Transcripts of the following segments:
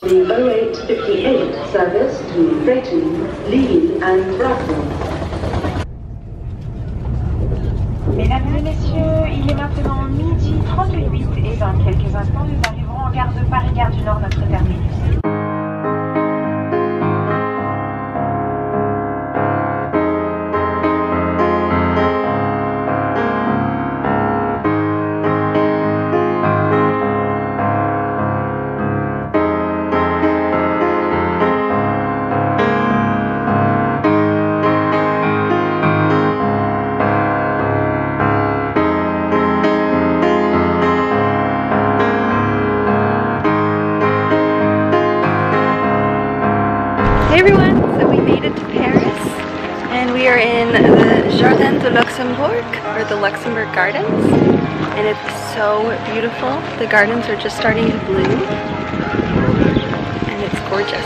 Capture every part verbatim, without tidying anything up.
The oh eight fifty-eight service to Drayton, Lille and Bradford. Mesdames et messieurs, il est maintenant midi trente-huit et dans quelques instants nous arriverons en gare de Paris, Gare du Nord, notre terminus. Hey everyone, so we made it to Paris and we are in the Jardin de Luxembourg, or the Luxembourg Gardens, and it's so beautiful. The gardens are just starting to bloom and it's gorgeous.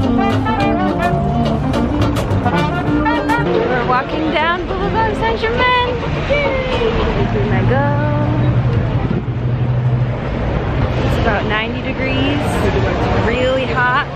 We're walking down Boulevard Saint-Germain. Yay! This is my go. It's about ninety degrees. It's really hot.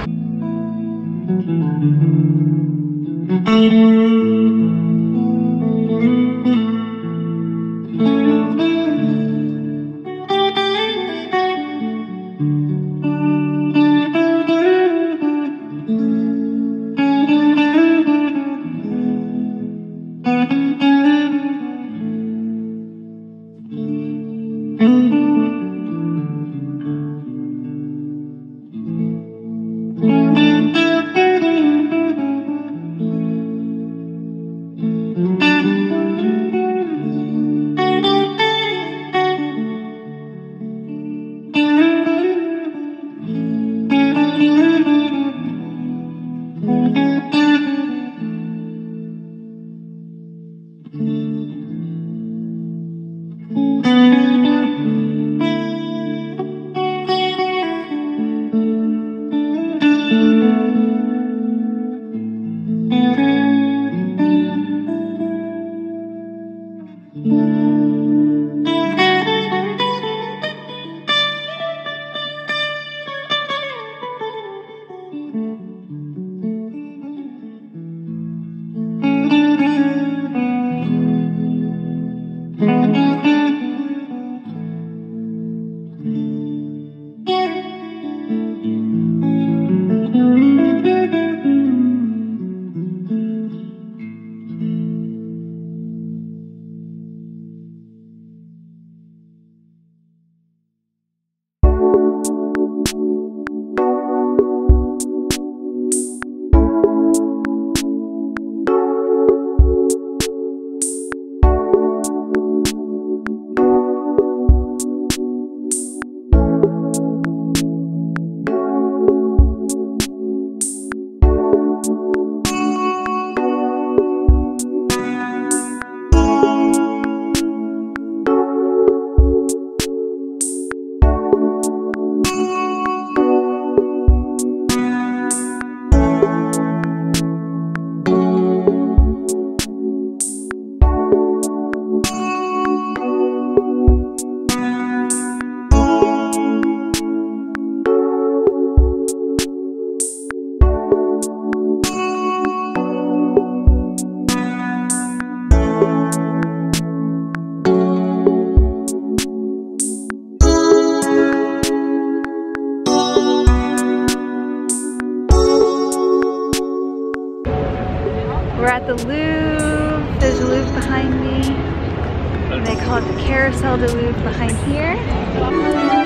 We're at the Louvre. There's a Louvre behind me. And they call it the Carousel de Louvre behind here.